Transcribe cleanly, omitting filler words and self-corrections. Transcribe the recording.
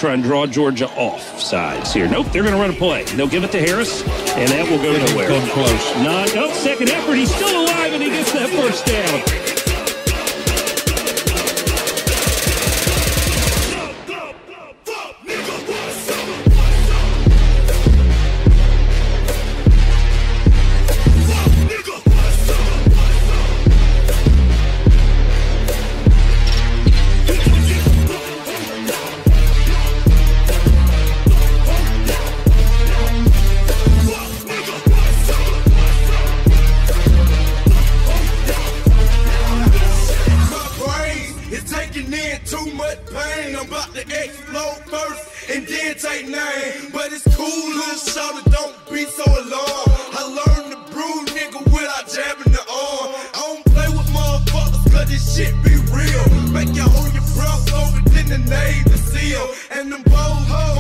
try and draw Georgia off sides here. Nope, they're going to run a play. They'll give it to Harris, and that will go nowhere. Come close. Nope, second effort. He's still alive, and he gets that first down. Too much pain, I'm about to explode first and then take name. But it's cool, little shorty, don't be so alarmed. I learned to brew, nigga, without jabbing the arm. I don't play with motherfuckers, cause this shit be real. Make you hold your breath over than the Navy SEAL. And them bold hoes